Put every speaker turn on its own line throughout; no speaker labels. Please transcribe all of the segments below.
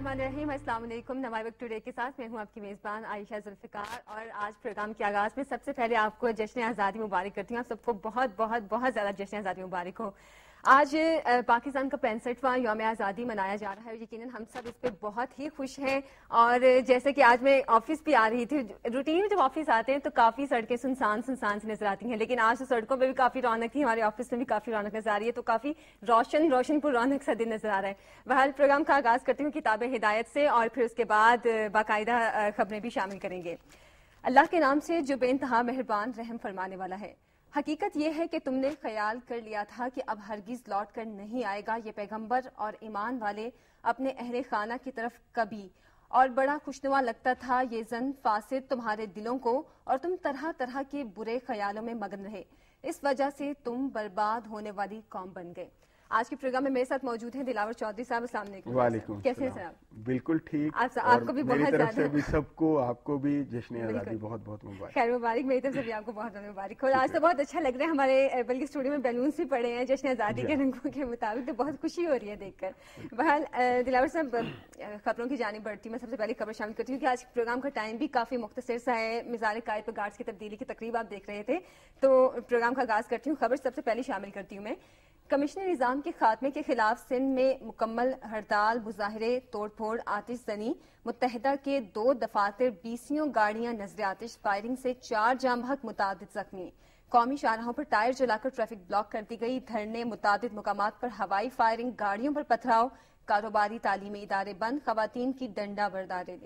الرحمن الرحیم. السلام علیکم. نمائی وقت ٹوڈے کے ساتھ میں ہوں آپ کی میزبان عائشہ ذوالفقار, اور آج پروگرام کے آغاز میں سب سے پہلے آپ کو جشن آزادی مبارک کرتی ہوں. آپ سب کو بہت بہت بہت زیادہ جشن آزادی مبارک ہو. آج پاکستان کا 65واں یوم آزادی منایا جا رہا ہے. یقیناً ہم سب اس پہ بہت ہی خوش ہیں, اور جیسے کہ آج میں آفس بھی آ رہی تھی, روٹین میں جب آفس آتے ہیں تو کافی سڑکیں سنسان سنسان سے نظر آتی ہیں, لیکن آج تو سڑکوں پہ بھی کافی رونق تھی, ہمارے آفس میں بھی کافی رونق نظر آ رہی ہے, تو کافی روشن پر رونق سا دن نظر آ رہا ہے. بہرحال پروگرام کا آغاز کرتی ہوں کتاب ہدایت سے, اور پھر اس کے بعد باقاعدہ خبریں بھی شامل کریں گے. اللہ کے نام سے جو بے انتہا مہربان رحم فرمانے والا ہے. حقیقت یہ ہے کہ تم نے خیال کر لیا تھا کہ اب ہرگز لوٹ کر نہیں آئے گا یہ پیغمبر اور ایمان والے اپنے اہل خانہ کی طرف کبھی, اور بڑا خوشنما لگتا تھا یہ ظن فاسد تمہارے دلوں کو, اور تم طرح طرح کے برے خیالوں میں مگن رہے. اس وجہ سے تم برباد ہونے والی قوم بن گئے. آج کے پروگرام میں میرے ساتھ موجود ہیں دلاور چودھری صاحب. السلام علیکم.
وعلیکم
کیسے ہیں سر آپ؟
بالکل ٹھیک.
آپ کو بھی
میری
بہت
طرف سے
زیادہ
بھی سب کو, آپ کو بھی جشن آزادی بہت بہت مبارک.
خیر مبارک. میری طرف سے بھی آپ کو بہت بہت مبارک. اور آج تو بہت اچھا لگ رہا ہے, ہمارے بلکہ اسٹوڈیو میں بیلونس بھی پڑے ہیں جشن آزادی کے رنگوں کے مطابق, تو بہت خوشی ہو رہی ہے دیکھ کر. بہرحال دلاور صاحب, خبروں کی جانب بڑھتی میں سب سے پہلے خبر شامل کرتی ہوں کہ آج پروگرام کا ٹائم بھی کافی مختصر سا ہے. مزار قائد پر گارڈز کی تبدیلی کی تقریب آپ دیکھ رہے تھے, تو پروگرام کا آغاز کرتی ہوں. خبر سب سے پہلے شامل کرتی ہوں میں. کمشنری نظام کے خاتمے کے خلاف سندھ میں مکمل ہڑتال, مظاہرے, توڑ پھوڑ, آتش زنی. متحدہ کے 2 دفاتر, 20 گاڑیاں نظر آتش, فائرنگ سے 4 جاں بحق, متعدد زخمی. قومی شاہراہوں پر ٹائر جلا کر ٹریفک بلاک کر دی گئی. دھرنے, متعدد مقامات پر ہوائی فائرنگ, گاڑیوں پر پتھراؤ. کاروباری تعلیمی ادارے بند, خواتین کی ڈنڈا برداری.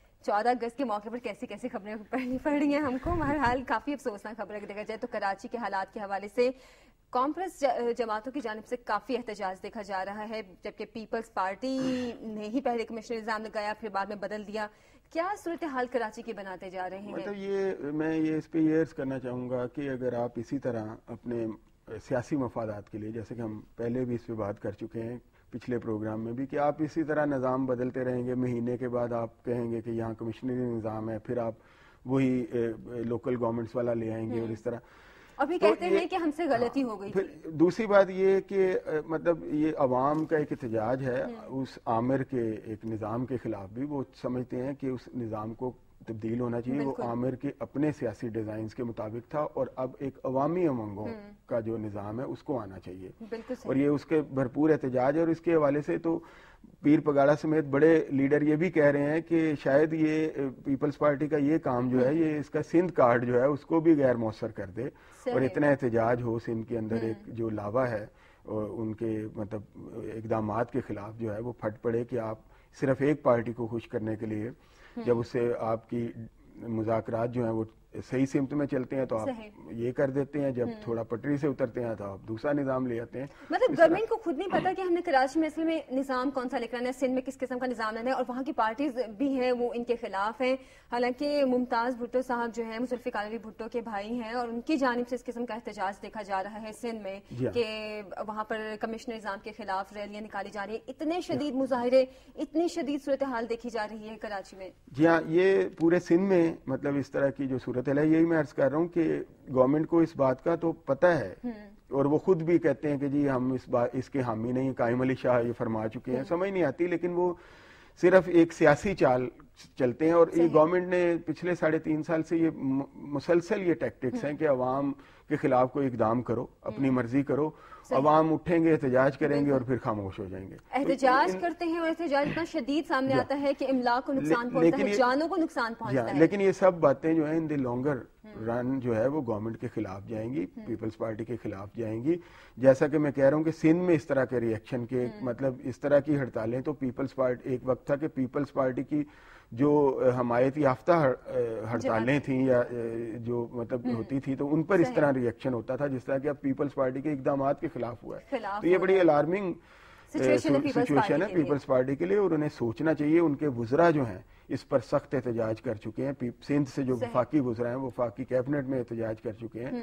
14 اگست کے موقع پر کیسی کیسی خبریں پڑھ رہی ہیں ہم کو. بہرحال کافی افسوسناک خبر اگر دیکھا جائے تو کراچی کے حالات کے حوالے سے کانفرنس جماعتوں کی جانب سے کافی احتجاج دیکھا جا رہا ہے, جبکہ پیپلز پارٹی نے ہی پہلے کمشنر نظام لگایا, پھر بعد میں بدل دیا. کیا صورتحال کراچی کی بناتے جا رہے ہیں؟
مطلب میں اس پہ یہ عرض کرنا چاہوں گا کہ اگر آپ اسی طرح اپنے سیاسی مفادات کے لیے, جیسے کہ ہم پہلے بھی اس پہ بات کر چکے ہیں پچھلے پروگرام میں بھی, کہ آپ اسی طرح نظام بدلتے رہیں گے, مہینے کے بعد آپ کہیں گے کہ یہاں کمشنری نظام ہے, پھر آپ وہی لوکل گورنمنٹس والا لے آئیں گے, اور اس طرح
ابھی کہتے ہیں کہ ہم سے غلطی ہو گئی.
پھر دوسری بات یہ کہ مطلب یہ عوام کا ایک احتجاج ہے اس آمر کے ایک نظام کے خلاف بھی. وہ سمجھتے ہیں کہ اس نظام کو تبدیل ہونا چاہیے. وہ عامر کے اپنے سیاسی ڈیزائنز کے مطابق تھا, اور اب ایک عوامی امنگوں کا جو نظام ہے اس کو آنا چاہیے, اور یہ اس کے بھرپور احتجاج ہے. اور اس کے حوالے سے تو پیر پگاڑا سمیت بڑے لیڈر یہ بھی کہہ رہے ہیں کہ شاید یہ پیپلز پارٹی کا یہ کام جو ہے, یہ اس کا سندھ کارڈ جو ہے اس کو بھی غیر مؤثر کر دے, اور اتنا احتجاج ہو سندھ کے اندر, ایک جو لاوا ہے ان کے مطلب اقدامات کے خلاف جو ہے وہ پھٹ پڑے, کہ آپ صرف ایک پارٹی کو خوش کرنے کے لیے جب اس سے آپ کی مذاکرات جو ہیں وہ صحیح سمت میں چلتے ہیں تو آپ یہ کر دیتے ہیں, جب تھوڑا پٹری سے اترتے ہیں تو آپ دوسرا نظام لے آتے ہیں.
مطلب گورنمنٹ کو خود نہیں پتا کہ ہم نے کراچی میں اصل میں نظام کون سا لے کر آنا ہے, سندھ میں کس قسم کا نظام لینا ہے, اور وہاں کی پارٹیز بھی ہیں وہ ان کے خلاف ہیں. حالانکہ ممتاز بھٹو صاحب جو ہیں مظفر علی بھٹو کے بھائی ہیں, اور ان کی جانب سے اس قسم کا احتجاج دیکھا جا رہا ہے سندھ میں, کہ وہاں پر کمشنر نظام کے خلاف ریلیاں نکالی جا رہی ہیں, اتنے شدید مظاہرے, اتنی شدید صورتحال دیکھی جا رہی ہے کراچی میں.
جی ہاں, یہ پورے سندھ میں مطلب اس طرح کی جو صورت ہے, یہی میں عرض کر رہا ہوں کہ گورنمنٹ کو اس بات کا تو پتہ ہے, اور وہ خود بھی کہتے ہیں کہ جی ہم اس کے حامی نہیں. قائم علی شاہ یہ فرما چکے ہیں, سمجھ نہیں آتی, لیکن وہ صرف ایک سیاسی چال چلتے ہیں. اور یہ گورنمنٹ نے پچھلے 3.5 سال سے یہ مسلسل یہ ٹیکٹکس ہیں کہ عوام کے خلاف کوئی اقدام کرو, اپنی مرضی کرو, عوام اٹھیں گے, احتجاج کریں گے, اور پھر خاموش ہو جائیں گے.
احتجاج کرتے ہیں, اور احتجاج اتنا شدید سامنے آتا ہے کہ املاک کو نقصان پہنچتا ہے, جانوں کو نقصان پہنچتا ہے.
لیکن یہ سب باتیں جو ہیں ان دی لانگر رن جو ہے وہ گورنمنٹ کے خلاف جائیں گی, پیپلز پارٹی کے خلاف جائیں گی. جیسا کہ میں کہہ رہا ہوں کہ سندھ میں اس طرح کے ریئیکشن کے مطلب اس طرح کی ہڑتالیں, تو پیپلز پارٹی, ایک وقت تھا کہ پیپلز پارٹی کی جو حمایت یافتہ ہڑتالیں تھیں یا جو مطلب ہوتی تھی, تو ان پر اس طرح ریئیکشن ہوتا تھا جس طرح کہ اب پیپلز پارٹی کے اقدامات کے خلاف ہوا ہے. تو یہ بڑی الارمنگ سچویشن ہے پیپلز پارٹی کے لیے, اور انہیں سوچنا چاہیے. ان کے وزراء جو ہیں اس پر سخت احتجاج کر چکے ہیں. سندھ سے جو وفاقی وزراء ہیں وہ وفاقی کیبنٹ میں احتجاج کر چکے ہیں,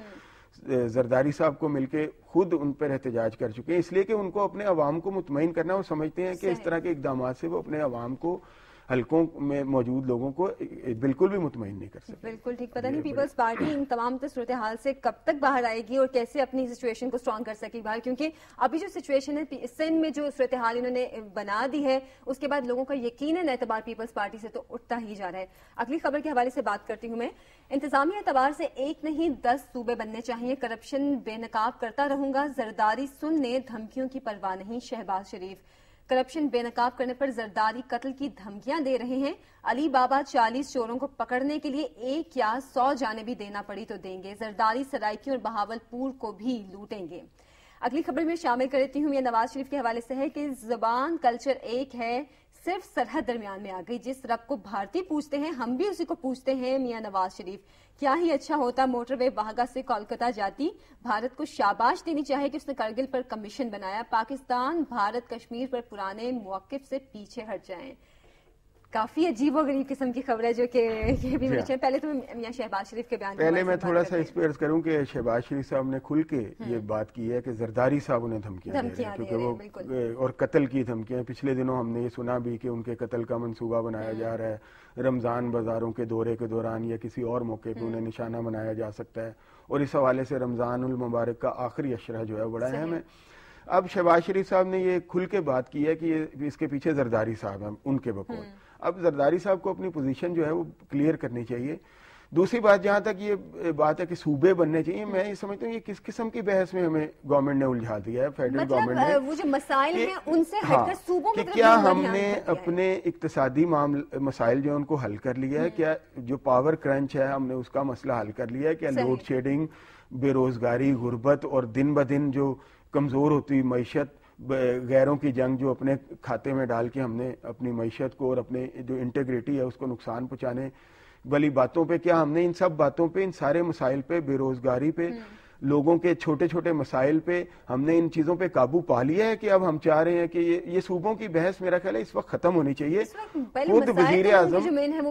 زرداری صاحب کو مل کے خود ان پر احتجاج کر چکے ہیں, اس لیے کہ ان کو اپنے عوام کو مطمئن کرنا. وہ سمجھتے ہیں کہ اس طرح کے اقدامات سے وہ اپنے عوام کو حلقوں میں موجود لوگوں کو بالکل بھی مطمئن نہیں کر سکتے.
بالکل ٹھیک. پتہ نہیں پیپلز پارٹی ان تمام صورتحال سے کب تک باہر آئے گی اور کیسے اپنی سچویشن کو اسٹرانگ کر سکے باہر, کیونکہ ابھی جو سچویشن ہے سندھ میں جو صورتحال انہوں نے بنا دی ہے اس کے بعد لوگوں کا یقیناً اعتبار پیپلز پارٹی سے تو اٹھتا ہی جا رہا ہے. اگلی خبر کے حوالے سے بات کرتی ہوں میں. انتظامی اعتبار سے 1 نہیں 10 صوبے بننے چاہیے, کرپشن بے نقاب کرتا رہوں گا, زرداری سننے دھمکیوں کی پرواہ نہیں شہباز شریف. کرپشن بے نقاب کرنے پر زرداری قتل کی دھمکیاں دے رہے ہیں. علی بابا 40 چوروں کو پکڑنے کے لیے 1 یا 100 جانیں بھی دینا پڑی تو دیں گے. زرداری سرائکی اور بہاول پور کو بھی لوٹیں گے. اگلی خبر میں شامل کر لیتی ہوں, یہ نواز شریف کے حوالے سے ہے کہ زبان کلچر ایک ہے, صرف سرحد درمیان میں آ گئی. جس رب کو بھارتی پوچھتے ہیں ہم بھی اسی کو پوچھتے ہیں میاں نواز شریف. کیا ہی اچھا ہوتا موٹر وے واہگہ سے کولکتہ جاتی. بھارت کو شاباش دینی چاہے کہ اس نے کرگل پر کمیشن بنایا. پاکستان بھارت کشمیر پر پرانے موقف سے پیچھے ہٹ جائیں. کافی عجیب و غریب قسم کی خبر ہے جو کہ یہ بھی مجھے. پہلے تو میاں شہباز شریف کے بیان
پہلے میں تھوڑا سا اس پہ عرض کروں کہ شہباز شریف صاحب نے کھل کے یہ بات کی ہے کہ زرداری صاحب انہیں دھمکیاں دے رہے ہیں, کیونکہ وہ اور قتل کی دھمکیاں. پچھلے دنوں ہم نے یہ سنا بھی کہ ان کے قتل کا منصوبہ بنایا جا رہا ہے. رمضان بازاروں کے دورے کے دوران یا کسی اور موقع پہ انہیں نشانہ بنایا جا سکتا ہے, اور اس حوالے سے رمضان المبارک کا آخری عشرہ جو ہے بڑا اہم ہے. اب شہباز شریف صاحب نے یہ کھل کے بات کی ہے کہ اس کے پیچھے زرداری صاحب ہیں ان کے بقول. اب زرداری صاحب کو اپنی پوزیشن جو ہے وہ کلیئر کرنی چاہیے. دوسری بات, جہاں تک یہ بات ہے کہ صوبے بننے چاہیے, میں یہ سمجھتا ہوں یہ کس قسم کی بحث میں ہمیں گورنمنٹ نے الجھا دیا ہے, فیڈرل گورنمنٹ نے,
وہ جو مسائل ہیں ان سے ہٹ کر صوبوں کی طرف
کیا ہم نے اپنے اقتصادی مسائل جو ان کو حل کر لیا ہے, کیا جو پاور کرنچ ہے ہم نے اس کا مسئلہ حل کر لیا ہے, کیا لوڈ شیڈنگ, بے روزگاری, غربت اور دن بدن جو کمزور ہوتی معیشت, غیروں کی جنگ جو اپنے کھاتے میں ڈال کے ہم نے اپنی معیشت کو اور اپنے جو انٹیگریٹی ہے اس کو نقصان پہنچانے والی باتوں پہ, کیا ہم نے ان سب باتوں پہ, ان سارے مسائل پہ, بے روزگاری پہ, لوگوں کے چھوٹے چھوٹے مسائل پہ ہم نے ان چیزوں پہ قابو پا لیا ہے کہ اب ہم چاہ رہے ہیں کہ یہ صوبوں کی بحث میرا خیال ہے اس وقت ختم ہونی چاہیے. خود وزیر اعظم,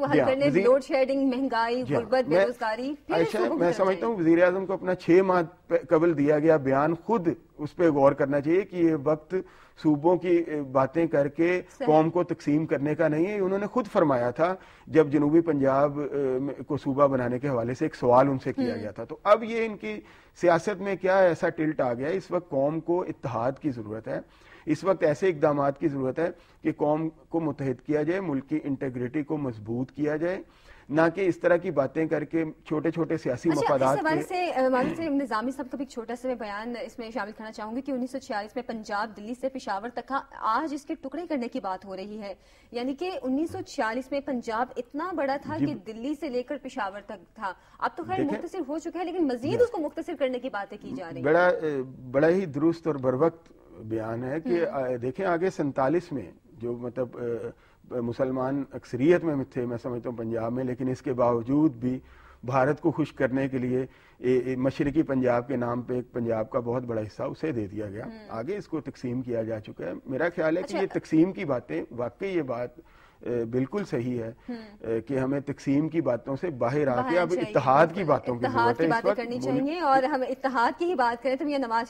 میں سمجھتا ہوں وزیر اعظم کو اپنا 6 ماہ قبل دیا گیا بیان خود اس پہ غور کرنا چاہیے کہ یہ وقت صوبوں کی باتیں کر کے قوم کو تقسیم کرنے کا نہیں ہے. انہوں نے خود فرمایا تھا جب جنوبی پنجاب کو صوبہ بنانے کے حوالے سے ایک سوال ان سے کیا گیا تھا. تو اب یہ ان کی سیاست میں کیا ایسا ٹلٹ آ گیا ہے, اس وقت قوم کو اتحاد کی ضرورت ہے, اس وقت ایسے اقدامات کی ضرورت ہے کہ قوم کو متحد کیا جائے, ملک کی انٹیگریٹی کو مضبوط کیا جائے, نہ کہ اس طرح کی باتیں کر کے چھوٹے چھوٹے سیاسی مفادات
سے. نظامی صاحب کا بھی چھوٹا سا بیان اس میں شامل کرنا چاہوں گی کہ 1946 میں پنجاب دلی سے پشاور تک کا, آج اس کے ٹکڑے کرنے کی بات ہو رہی ہے. یعنی کہ 1946 میں پنجاب اتنا بڑا تھا کہ دلی سے لے کر پشاور تک تھا. اب تو خیر مختصر ہو چکا ہے لیکن مزید اس کو مختصر کرنے کی باتیں کی جا رہی ہیں.
بڑا ہی درست اور بروقت بیان ہے کہ دیکھیں آگے 47 میں جو مطلب مسلمان اکثریت میں تھے میں سمجھتا ہوں پنجاب میں, لیکن اس کے باوجود بھی بھارت کو خوش کرنے کے لیے مشرقی پنجاب کے نام پہ ایک پنجاب کا بہت بڑا حصہ اسے دے دیا گیا. آگے اس کو تقسیم کیا جا چکا ہے. میرا خیال ہے کہ یہ تقسیم کی باتیں واقعی یہ بات بالکل صحیح ہے کہ ہمیں تقسیم کی باتوں سے باہر آ کے اب اتحاد کی باتوں کی ضرورت ہے.
باتیں کرنی چاہیے اور ہم اتحاد کی ہی بات کریں تو میاں نواز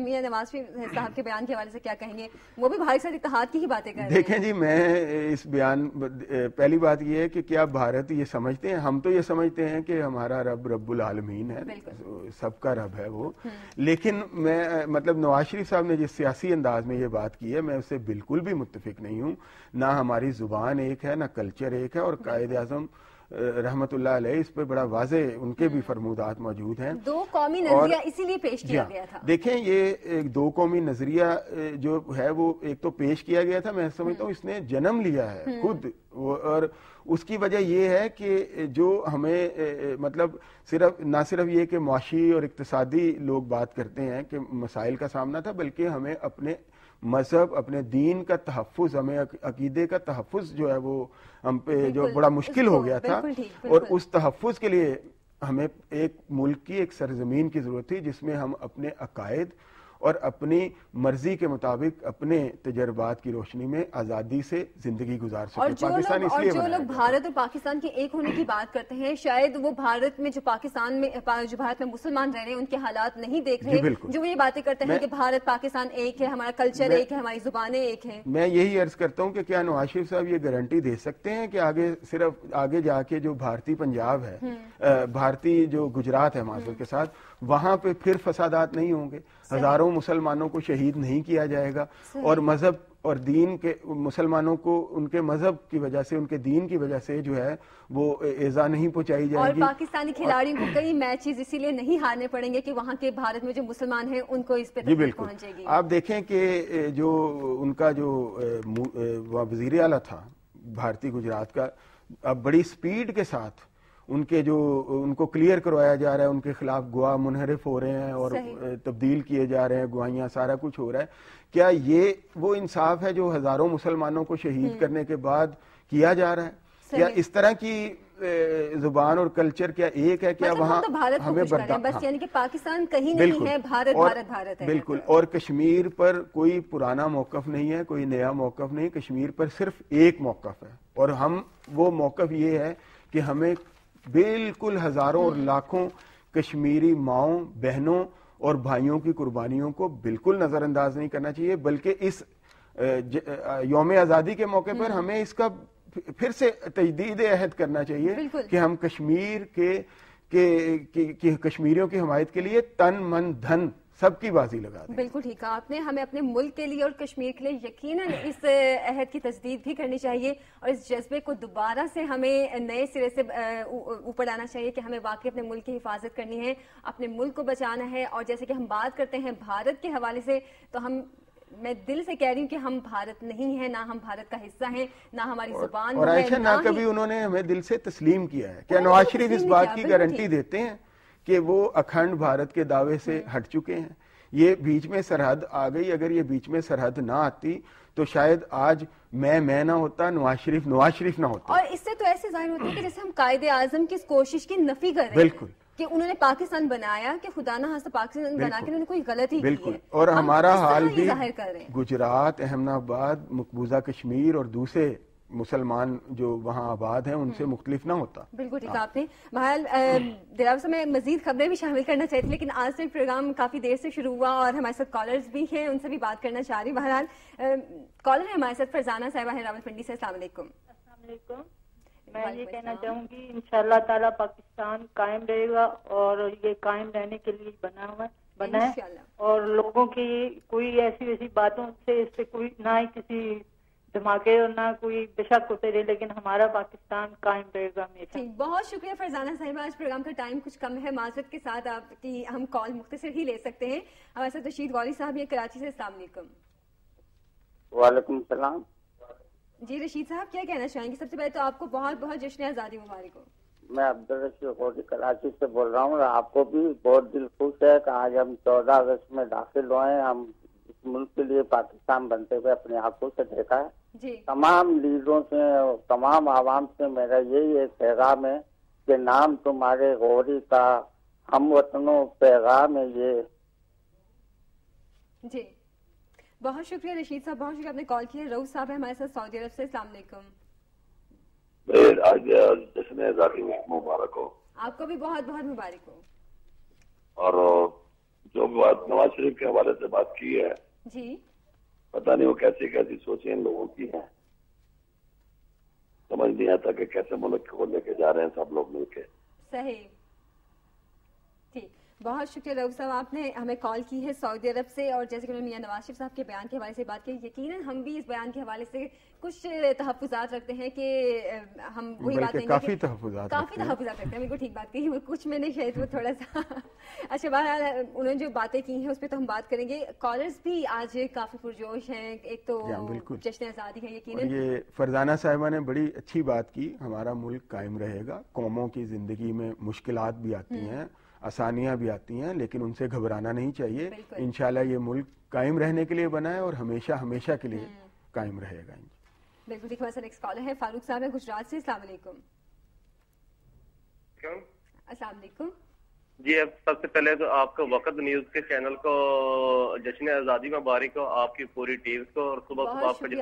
شریف صاحب کے بیان کے حوالے سے کیا کہیں گے؟ وہ بھی بھارت کے ساتھ اتحاد کی ہی باتیں کر رہے ہیں.
دیکھیں جی, میں اس بیان پہلی بات یہ ہے کہ کیا بھارت یہ سمجھتے ہیں, ہم تو یہ سمجھتے ہیں کہ ہمارا رب رب العالمین ہے, سب کا رب ہے وہ, لیکن میں مطلب نواز شریف صاحب نے جس سیاسی انداز میں یہ بات کی ہے میں اس سے بالکل بھی متفق نہیں ہوں. نہ ہماری زبان ایک ہے, نہ کلچر ایک ہے, اور قائد اعظم رحمت اللہ علیہ اس پہ بڑا واضح ان کے بھی فرمودات موجود ہیں.
2 قومی نظریہ اسی لیے پیش کیا گیا تھا.
دیکھیں یہ ایک 2 قومی نظریہ جو ہے وہ ایک تو پیش کیا گیا تھا, میں سمجھتا ہوں اس نے جنم لیا ہے خود, اور اس کی وجہ یہ ہے کہ جو ہمیں مطلب نہ صرف یہ کہ معاشی اور اقتصادی لوگ بات کرتے ہیں کہ مسائل کا سامنا تھا, بلکہ ہمیں اپنے مذہب, اپنے دین کا تحفظ, ہمیں عقیدے کا تحفظ جو ہے وہ ہم پہ جو بڑا مشکل ہو گیا تھا, اور اس تحفظ کے لیے ہمیں ایک ملک کی, ایک سرزمین کی ضرورت تھی جس میں ہم اپنے عقائد اور اپنی مرضی کے مطابق اپنے تجربات کی روشنی میں آزادی سے زندگی گزار سکے.
پاکستان اس لیے جو لوگ بھارت اور پاکستان کے ایک ہونے کی بات کرتے ہیں شاید وہ بھارت میں جو پاکستان میں جو بھارت میں مسلمان رہ رہے ہیں ان کے حالات نہیں دیکھ رہے, جو یہ باتیں کرتے ہیں کہ بھارت پاکستان ایک ہے, ہمارا کلچر ایک ہے, ہماری زبانیں ایک ہیں.
میں یہی عرض کرتا ہوں کہ کیا نواز شریف صاحب یہ گارنٹی دے سکتے ہیں کہ آگے صرف آگے جا کے جو بھارتی پنجاب ہے, بھارتی جو گجرات ہے معذرت کے ساتھ, وہاں پہ پھر فسادات نہیں ہوں گے, ہزاروں مسلمانوں کو شہید نہیں کیا جائے گا, اور مذہب اور دین کے مسلمانوں کو ان کے مذہب کی وجہ سے, ان کے دین کی وجہ سے جو ہے وہ ایذا نہیں پہنچائی جائے گی.
اور پاکستانی کھلاڑیوں کو کئی میچز اسی لیے نہیں ہارنے پڑیں گے کہ وہاں کے بھارت میں جو مسلمان ہیں ان کو اس پہ تکلیف پہنچے گی.
آپ دیکھیں کہ جو ان کا جو وزیر اعلیٰ تھا بھارتی گجرات کا, اب بڑی سپیڈ کے ساتھ ان کو کلیئر کروایا جا رہا ہے, ان کے خلاف گواہ منحرف ہو رہے ہیں اور تبدیل کیے جا رہے ہیں گواہیاں, سارا کچھ ہو رہا ہے. کیا یہ وہ انصاف ہے جو ہزاروں مسلمانوں کو شہید کرنے کے بعد کیا جا رہا ہے؟ کیا اس طرح کی زبان اور کلچر کیا ایک ہے؟ کیا وہاں
ہمیں بس یعنی کہ پاکستان کہیں نہیں ہے, بھارت ہے.
بالکل. اور کشمیر پر کوئی پرانا موقف نہیں ہے, کوئی نیا موقف نہیں, کشمیر پر صرف ایک موقف ہے, اور ہم وہ موقف یہ ہے کہ ہمیں بالکل ہزاروں اور لاکھوں کشمیری ماؤں, بہنوں اور بھائیوں کی قربانیوں کو بالکل نظر انداز نہیں کرنا چاہیے, بلکہ اس یوم آزادی کے موقع پر ہمیں اس کا پھر سے تجدید عہد کرنا چاہیے کہ ہم کشمیر کے کشمیریوں کی حمایت کے لیے تن من دھن سب کی بازی لگا دیں.
بالکل ٹھیک ہے آپ نے. ہمیں اپنے ملک کے لیے اور کشمیر کے لیے یقیناً اس عہد کی تجدید بھی کرنی چاہیے, اور اس جذبے کو دوبارہ سے ہمیں نئے سرے سے اوپر آنا چاہیے کہ ہمیں واقعی اپنے ملک کی حفاظت کرنی ہے, اپنے ملک کو بچانا ہے. اور جیسے کہ ہم بات کرتے ہیں بھارت کے حوالے سے, تو میں دل سے کہہ رہی ہوں کہ ہم بھارت نہیں ہیں, نہ ہم بھارت کا حصہ ہیں, نہ ہماری زبان
اور عائشہ نہ کبھی انہوں نے ہمیں دل سے تسلیم کیا ہے. کیا نواز شریف اس بات کی گارنٹی دیتے ہیں کہ وہ اکھنڈ بھارت کے دعوے سے ہٹ چکے ہیں؟ یہ بیچ میں سرحد آ گئی, اگر یہ بیچ میں سرحد نہ آتی تو شاید آج میں نہ ہوتا, نواز شریف نہ ہوتا.
اور اس سے تو ایسے ظاہر ہوتا ہے کہ جیسے ہم قائد اعظم کی اس کوشش کی نفی کر رہے ہیں.
بالکل.
کہ انہوں نے پاکستان بنایا کہ خدا نہ خواستہ پاکستان بنا کے انہوں نے کوئی غلطی کی ہے,
اور ہمارا حال بھی گجرات, احمد آباد, مقبوضہ کشمیر اور دوسرے مسلمان جو وہاں آباد ہیں ان سے مختلف نہ ہوتا.
بالکل ٹھیک ہے آپ نے. بہرحال دلاور صاحب میں مزید خبریں بھی شامل کرنا چاہتی تھی, لیکن آج سے پروگرام کافی دیر سے شروع ہوا اور ہمارے ساتھ کالرز بھی ہیں, ان سے بھی بات کرنا چاہ رہی. بہرحال کالر ہے ہمارے ساتھ فرزانہ صاحبہ ہے راولپنڈی سے. السلام علیکم.
السلام علیکم. میں یہ کہنا چاہوں گی انشاءاللہ تعالیٰ پاکستان قائم رہے گا, اور یہ قائم رہنے کے لیے بنا ہے, اور لوگوں کی کوئی ایسی ویسی باتوں سے اس سے کوئی نہ ہی کسی دھماکے اور نہ کوئی بشک ہوتے رہے, لیکن ہمارا پاکستان قائم رہے گا ہمیشہ.
بہت شکریہ فرزانہ صاحبہ. آج پروگرام کا ٹائم کچھ کم ہے, معذرت کے ساتھ آپ کی ہم کال مختصر ہی لے سکتے ہیں. ہمارے ساتھ رشید غوری صاحب یہ کراچی سے. السلام علیکم.
وعلیکم السلام.
جی رشید صاحب کیا کہنا چاہیں گے؟ سب سے پہلے تو آپ کو بہت بہت جشن آزادی مبارک ہو.
میں عبدالرشید غوری کراچی سے بول رہا ہوں, اور آپ کو بھی بہت دل خوش ہے کہ آج ہم 14 اگست میں داخل ہوئے ہیں. ہم اس ملک کے لیے پاکستان بنتے ہوئے اپنی آنکھوں سے دیکھا ہے.
جی. تمام
لیڈروں سے اور تمام عوام سے میرا یہی ایک پیغام ہے کہ نام تمہارے غوری کا ہم وطنوں پیغام ہے یہ.
جی بہت شکریہ رشید صاحب, بہت شکریہ آپ نے کال کیا. روز صاحب ہے ہمارے ساتھ سعودی عرب سے. السلام علیکم.
جشن آزادی مبارک ہو.
آپ کو بھی بہت بہت مبارک ہو.
اور جو بات نواز شریف کے حوالے سے بات کی ہے,
جی
پتہ نہیں وہ کیسی سوچیں ان لوگوں کی ہیں, سمجھ نہیں آتا کہ کیسے ملک کو لے کے جا رہے ہیں سب لوگ مل کے.
صحیح. ٹھیک, بہت شکریہ رؤوف صاحب, آپ نے ہمیں کال کی ہے سعودی عرب سے. اور جیسے کہ میں میاں نواز شریف صاحب کے بیان کے حوالے سے بات کی, یقیناً ہم بھی اس بیان کے حوالے سے کچھ تحفظات رکھتے ہیں کہ ہم وہی بات دیں گے
کافی تحفظات
رکھتے ہیں. بالکل ٹھیک بات کہی, وہ کچھ میں نے شاید وہ تھوڑا سا اچھا. بہرحال انہوں نے جو باتیں کی ہیں اس پہ تو ہم بات کریں گے. کالرز بھی آج کافی پرجوش ہیں. ایک تو جشن آزادی ہے یقیناً.
یہ فرزانہ صاحبہ نے بڑی اچھی بات کی, ہمارا ملک قائم رہے گا. قوموں کی زندگی میں مشکلات بھی آتی ہیں, آسانیاں بھی آتی ہیں, لیکن ان سے گھبرانا نہیں چاہیے. انشاءاللہ یہ ملک قائم رہنے کے لیے بنا ہے اور ہمیشہ کے لیے قائم رہے گا.
بالکل ٹھیک. ہمارے ساتھ ایک کالر ہے فاروق صاحب ہے گجرات سے. السلام علیکم. السلام علیکم.
جی اب سب سے پہلے تو آپ کو وقت نیوز کے چینل کو جشن آزادی مبارک ہو، آپ کی پوری ٹیم کو، اور صبح صبح آپ کا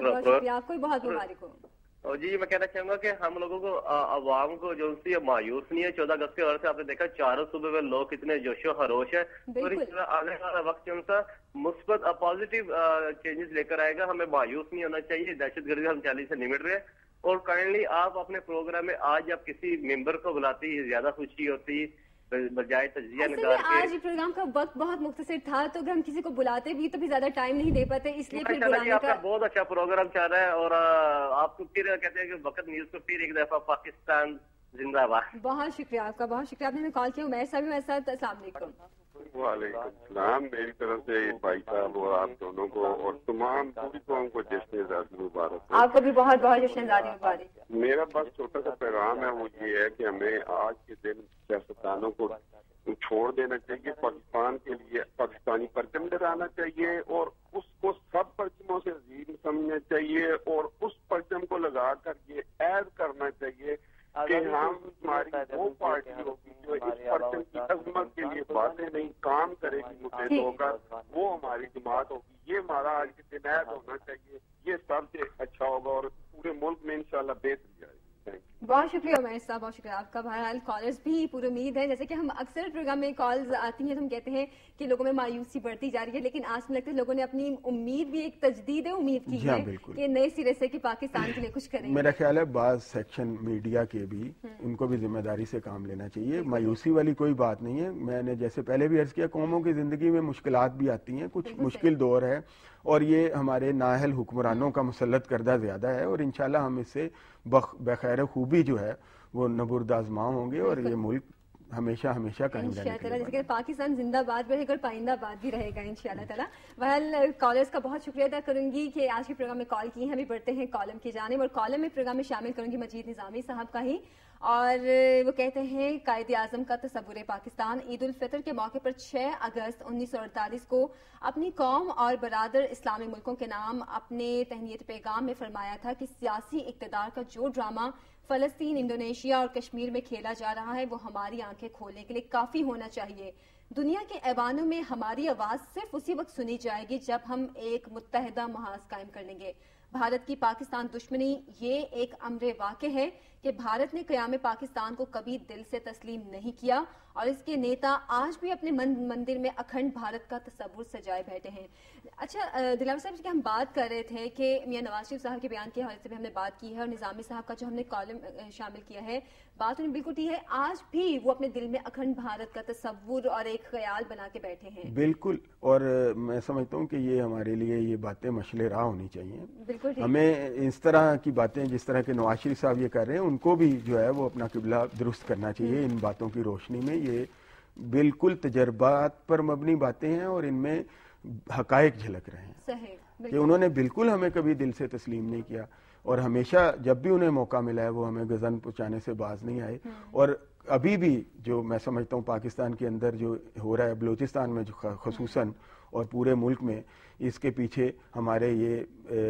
آپ کو بہت مبارک ہو.
اور جی میں کہنا چاہوں گا کہ ہم لوگوں کو عوام کو جو سی مایوس نہیں ہے. 14 اگست کے وجہ سے آپ نے دیکھا چاروں صوبے میں لوگ کتنے جوش و خروش ہے، اور اس طرح آنے والا وقت جو سا مثبت پازیٹیو چینجز لے کر آئے گا. ہمیں مایوس نہیں ہونا چاہیے. دہشت گردی ہم چیلنج سے نمٹ رہے ہیں، اور کائنڈلی آپ اپنے پروگرام میں آج آپ کسی ممبر کو بلاتی زیادہ خوشی ہوتی بجائے تجزیہ نگار کے.
آج پروگرام کا وقت بہت مختصر تھا، تو اگر ہم کسی کو بلاتے بھی تو بھی زیادہ ٹائم نہیں دے پاتے، اس لیے پھر بلانے
کا بہت اچھا پروگرام چل رہا ہے. اور آپ کو پھر کہتے ہیں کہ وقت نیوز کو پھر ایک دفعہ پاکستان زندہ باد.
بہت شکریہ آپ کا، بہت شکریہ. آپ نے کال کیا. عمیر صاحب بھی میرے ساتھ. السلام علیکم.
وعلیکم السلام. میری طرف سے بھائی صاحب اور آپ دونوں کو اور تمام پوری قوم کو جشن آزادی مبارک.
آپ کو بھی بہت بہت جشن آزادی مبارک.
میرا بس چھوٹا سا پیغام ہے، وہ یہ ہے کہ ہمیں آج کے دن سیاستدانوں کو چھوڑ دینا چاہیے. پاکستان کے لیے پاکستانی پرچم لہرانا چاہیے، اور اس کو سب پرچموں سے عظیم سمجھنا چاہیے، اور اس پرچم کو لگا کر یہ عہد کرنا چاہیے کہ ہم ہماری وہ پارٹی ہوگی جو اس پرچم کی عظمت کے لیے باتیں نہیں کام کرے گی متحد ہو کر، وہ ہماری جماعت ہوگی. یہ ہمارا آج کے دن عہد ہونا چاہیے. یہ سب سے اچھا ہوگا اور پورے ملک میں انشاءاللہ بہتری آئے گی.
بہت شکریہ عمیر صاحب، بہت شکریہ آپ کا. بہرحال کالرز بھی پوری امید ہے، جیسے کہ ہم اکثر پروگرام میں کالز آتی ہیں تو ہم کہتے ہیں کہ لوگوں میں مایوسی بڑھتی جا رہی ہے، لیکن آج لگتا ہے لوگوں نے اپنی امید بھی ایک تجدید امید کی ہے کہ نئے سرے سے کہ پاکستان کے لیے کچھ کریں.
میرا خیال ہے بعض سیکشن میڈیا کے بھی ان کو بھی ذمہ داری سے کام لینا چاہیے. مایوسی والی کوئی بات نہیں ہے. میں نے جیسے پہلے بھی عرض کیا، قوموں کی زندگی میں مشکلات بھی آتی ہیں، کچھ مشکل دور ہے، اور یہ ہمارے نااہل حکمرانوں کا مسلط کردہ زیادہ ہے، اور انشاءاللہ ہم اس سے بخیر خوبی جو ہے وہ نبرد آزما ہوں گے، اور یہ ملک ہمیشہ ہمیشہ قائم رہنے کے لیے.
جیسے کہ پاکستان زندہ باد رہے گا اور پائندہ باد بھی رہے گا انشاءاللہ تعالیٰ. بہرحال کالرز کا بہت شکریہ ادا کروں گی کہ آج کے پروگرام میں کال کی ہیں. ابھی بڑھتے ہیں کالم کی جانب، اور کالم میں پروگرام میں شامل کروں گی مجید نظامی صاحب کا ہی. اور وہ کہتے ہیں قائد اعظم کا تصور پاکستان عید الفطر کے موقع پر 6 اگست 1948 کو اپنی قوم اور برادر اسلامی ملکوں کے نام اپنے تہنیت پیغام میں فرمایا تھا کہ سیاسی اقتدار کا جو ڈرامہ فلسطین، انڈونیشیا اور کشمیر میں کھیلا جا رہا ہے وہ ہماری آنکھیں کھولنے کے لیے کافی ہونا چاہیے. دنیا کے ایوانوں میں ہماری آواز صرف اسی وقت سنی جائے گی جب ہم ایک متحدہ محاذ قائم کر لیں گے. بھارت کی پاکستان دشمنی یہ ایک امر واقع ہے کہ بھارت نے قیام پاکستان کو کبھی دل سے تسلیم نہیں کیا، اور اس کے نیتا آج بھی اپنے مندر میں اکھنڈ بھارت کا تصور سجائے بیٹھے ہیں. اچھا دلاور صاحب کہ ہم بات کر رہے تھے کہ میاں نواز شریف صاحب کے بیان کے حوالے سے بھی ہم نے بات کی ہے، اور نظامی صاحب کا جو ہم نے کالم شامل کیا ہے، بات انہیں بالکل ٹھیک ہے. آج بھی وہ اپنے دل میں اکھنڈ بھارت کا تصور اور ایک خیال بنا کے بیٹھے ہیں.
بالکل، اور میں سمجھتا ہوں کہ یہ ہمارے لیے یہ باتیں مشعل راہ ہونی چاہیے.
بالکل
ہمیں اس طرح کی باتیں جس طرح کے نواز شریف صاحب یہ کر رہے ہیں ان کو بھی جو ہے وہ اپنا قبلہ درست کرنا چاہیے. ان باتوں کی روشنی میں یہ بالکل تجربات پر مبنی باتیں ہیں، اور ان میں حقائق جھلک رہے ہیں.
صحیح،
کہ انہوں نے بالکل ہمیں کبھی دل سے تسلیم نہیں کیا، اور ہمیشہ جب بھی انہیں موقع ملا ہے وہ ہمیں گزن پہنچانے سے باز نہیں آئے. اور ابھی بھی جو میں سمجھتا ہوں پاکستان کے اندر جو ہو رہا ہے، بلوچستان میں جو خصوصاً اور پورے ملک میں، اس کے پیچھے ہمارے یہ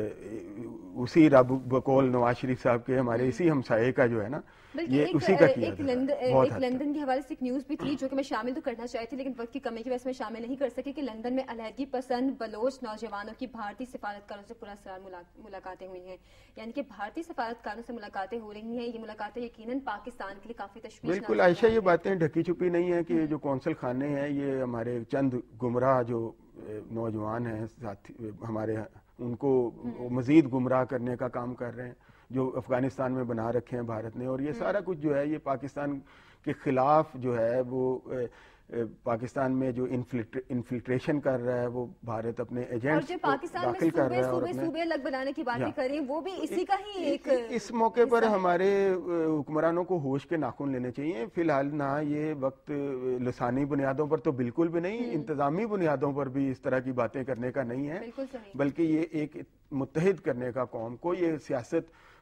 اسی رب بقول نواز شریف صاحب کے ہمارے اسی ہمسائے کا جو ہے نا، یہ اسی کا کیا
ایک لندن کے حوالے سے ایک نیوز بھی تھی جو کہ میں شامل تو کرنا چاہتی لیکن وقت کی کمی کی وجہ سے میں شامل نہیں کر سکی، کہ لندن میں علیحدگی پسند بلوچ نوجوانوں کی بھارتی سفارتکاروں سے پراسرار ملاقاتیں ہوئی ہیں. یعنی کہ بھارتی سفارتکاروں سے ملاقاتیں ہو رہی ہیں. یہ ملاقاتیں یقیناً پاکستان کے لیے کافی تشویش.
بالکل عائشہ، یہ باتیں ڈھکی چھپی نہیں ہیں کہ جو قونصل خانے ہیں یہ ہمارے چند گمراہ جو نوجوان ہیں ساتھی ہمارے، ان کو مزید گمراہ کرنے کا کام کر رہے ہیں جو افغانستان میں بنا رکھے ہیں بھارت نے. اور یہ سارا کچھ جو ہے یہ پاکستان کے خلاف جو ہے وہ پاکستان میں جو انفلٹریشن کر رہا ہے وہ بھارت اپنے ایجنٹس داخل کر رہا ہے. اور
صوبے الگ بنانے کی باتیں کر رہی ہیں، وہ بھی اسی کا ہی ایک
اس موقع پر ہمارے حکمرانوں کو ہوش کے ناخن لینے چاہیے. فی الحال نہ یہ وقت لسانی بنیادوں پر تو بالکل بھی نہیں، انتظامی بنیادوں پر بھی اس طرح کی باتیں کرنے کا نہیں ہے، بلکہ یہ ایک متحد کرنے کا قوم کو، یہ سیاست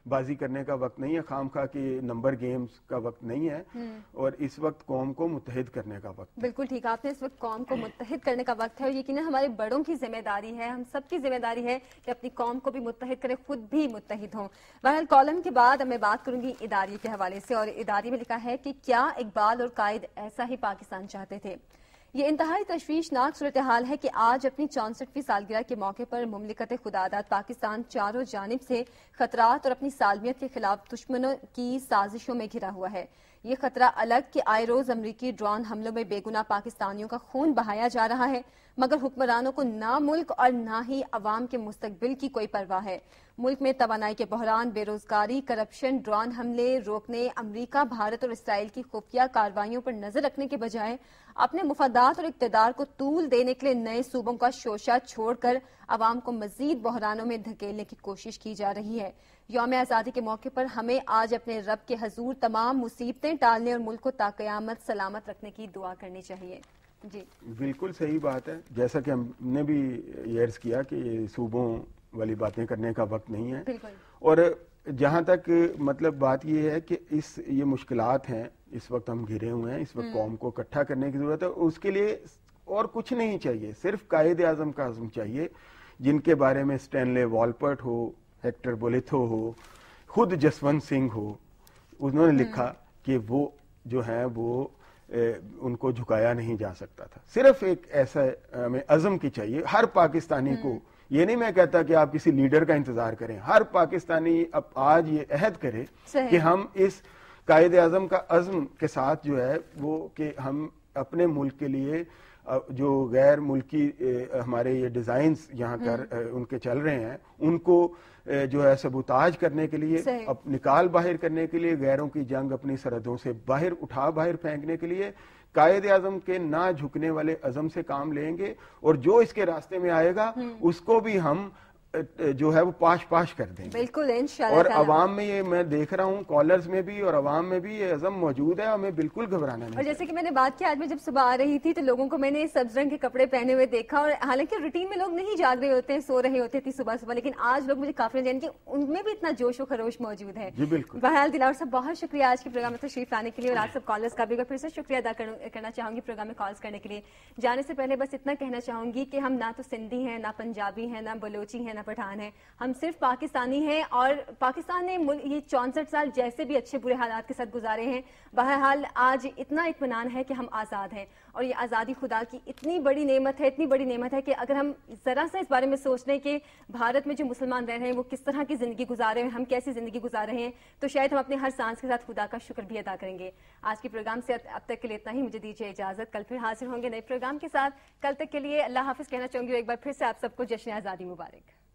بازی کرنے کا وقت نہیں ہے, خام خواہ کی نمبر گیمز کا وقت نہیں ہے, اور اس وقت قوم کو متحد کرنے کا وقت.
بالکل ٹھیک آپ نے, اس وقت قوم کو متحد کرنے کا وقت ہے, اور یقیناً ہمارے بڑوں کی ذمہ داری ہے, ہم سب کی ذمہ داری ہے کہ اپنی قوم کو بھی متحد کریں, خود بھی متحد ہوں. بہرحال کالم کے بعد میں بات کروں گی اداریے کے حوالے سے, اور اداریے میں لکھا ہے کہ کیا اقبال اور قائد ایسا ہی پاکستان چاہتے تھے. یہ انتہائی تشویشناک صورتحال ہے کہ آج اپنی 64ویں سالگرہ کے موقع پر مملکت خداداد پاکستان چاروں جانب سے خطرات اور اپنی سالمیت کے خلاف دشمنوں کی سازشوں میں گھرا ہوا ہے. یہ خطرہ الگ کہ آئے روز امریکی ڈرون حملوں میں بے گناہ پاکستانیوں کا خون بہایا جا رہا ہے, مگر حکمرانوں کو نہ ملک اور نہ ہی عوام کے مستقبل کی کوئی پرواہ ہے. ملک میں توانائی کے بحران, بے روزگاری, کرپشن, ڈرون حملے روکنے, امریکہ, بھارت اور اسرائیل کی خفیہ کارروائیوں پر نظر رکھنے کے بجائے اپنے مفادات اور اقتدار کو طول دینے کے لیے نئے صوبوں کا شوشہ چھوڑ کر عوام کو مزید بحرانوں میں دھکیلنے کی کوشش کی جا رہی ہے. یوم آزادی کے موقع پر ہمیں آج اپنے رب کے حضور تمام مصیبتیں ٹالنے اور ملک کو تا قیامت سلامت رکھنے کی دعا کرنی چاہیے. جی
بالکل صحیح بات ہے, جیسا کہ ہم نے بھی یہ عرض کیا کہ یہ صوبوں والی باتیں کرنے کا وقت نہیں ہے. اور جہاں تک مطلب بات یہ ہے کہ یہ مشکلات ہیں, اس وقت ہم گھرے ہوئے ہیں, اس وقت قوم کو اکٹھا کرنے کی ضرورت ہے. اس کے لیے اور کچھ نہیں چاہیے, صرف قائد اعظم کا عزم چاہیے, جن کے بارے میں اسٹینلے والپرٹ ہو, ہیکٹر بولیتھو ہو, خود جسونت سنگھ ہو, انہوں نے لکھا کہ وہ جو ہیں وہ ان کو جھکایا نہیں جا سکتا تھا. صرف ایک ایسا ہمیں عزم کی چاہیے ہر پاکستانی کو. یہ نہیں میں کہتا کہ آپ کسی لیڈر کا انتظار کریں, ہر پاکستانی اب آج یہ عہد کرے کہ ہم اس قائد اعظم کا عزم کے ساتھ جو ہے وہ کہ ہم اپنے ملک کے لیے جو غیر ملکی ہمارے یہ ڈیزائنز یہاں کر ان کے چل رہے ہیں, ان کو جو ہے سبوتاج کرنے کے لیے, نکال باہر کرنے کے لیے, غیروں کی جنگ اپنی سرحدوں سے باہر پھینکنے کے لیے قائد اعظم کے نہ جھکنے والے عزم سے کام لیں گے, اور جو اس کے راستے میں آئے گا اس کو بھی ہم جو ہے وہ پاش کر دیں گے.
بالکل انشاءاللہ.
اور عوام میں یہ میں دیکھ رہا ہوں, کالرز میں بھی اور عوام میں بھی یہ عزم موجود ہے, ہمیں بالکل گھبرانا نہیں.
اور جیسے کہ میں نے بات کی, آج میں جب صبح آ رہی تھی تو لوگوں کو میں نے سبز رنگ کے کپڑے پہنے ہوئے دیکھا, اور حالانکہ روٹین میں لوگ نہیں جاگ رہے ہوتے ہیں, سو رہے ہوتے تھے صبح, لیکن آج لوگ مجھے کافی جان کہ ان میں بھی اتنا جوش و خروش موجود ہے.
جی بالکل.
بہرحال دلاور صاحب بہت شکریہ آج کے پروگرام میں تشریف لانے کے لیے, اور آپ سب کالرز کا بھی پھر سے شکریہ ادا کرنا چاہوں گی پروگرام میں کالز کرنے کے لیے. جانے سے پہلے بس اتنا کہنا چاہوں گی کہ ہم نہ تو سندھی ہیں, نہ پنجابی ہیں, نہ بلوچی ہیں, نہ پٹھان ہیں, ہم صرف پاکستانی ہیں, اور پاکستان نے یہ 64 سال جیسے بھی اچھے برے حالات کے ساتھ گزارے ہیں, بہرحال آج اتنا اطمینان ہے کہ ہم آزاد ہیں, اور یہ آزادی خدا کی اتنی بڑی نعمت ہے کہ اگر ہم ذرا سا اس بارے میں سوچ لیں کہ بھارت میں جو مسلمان رہ رہے ہیں وہ کس طرح کی زندگی گزار رہے ہیں, ہم کیسی زندگی گزار رہے ہیں, تو شاید ہم اپنے ہر سانس کے ساتھ خدا کا شکر بھی ادا کریں گے. آج کے پروگرام سے اب تک کے لیے اتنا ہی, مجھے دیجیے اجازت, کل پھر حاضر ہوں گے نئے پروگرام کے ساتھ. کل تک کے لیے اللہ حافظ کہنا چاہوں گی, ایک بار پھر سے آپ سب کو جشن آزادی مبارک.